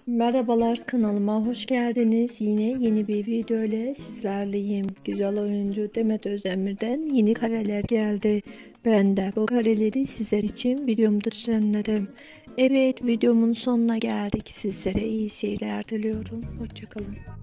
Merhabalar, kanalıma hoş geldiniz. Yine yeni bir video ile sizlerleyim. Güzel oyuncu Demet Özdemir'den yeni kareler geldi. Ben de bu kareleri sizler için videomda düzenledim. Evet, videomun sonuna geldik. Sizlere iyi seyirler diliyorum. Hoşçakalın.